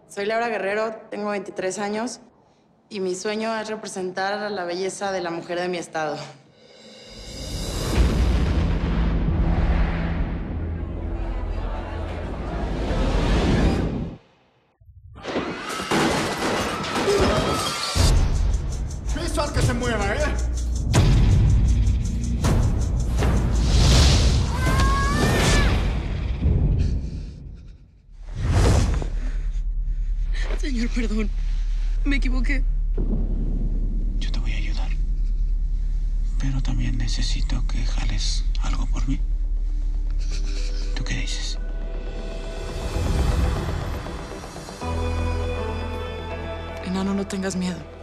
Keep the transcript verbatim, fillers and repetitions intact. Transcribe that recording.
Soy Laura Guerrero, tengo veintitrés años y mi sueño es representar a la belleza de la mujer de mi estado. ¡Visual que se mueva, eh! Señor, perdón. Me equivoqué. Yo te voy a ayudar. Pero también necesito que jales algo por mí. ¿Tú qué dices? Enano, no tengas miedo.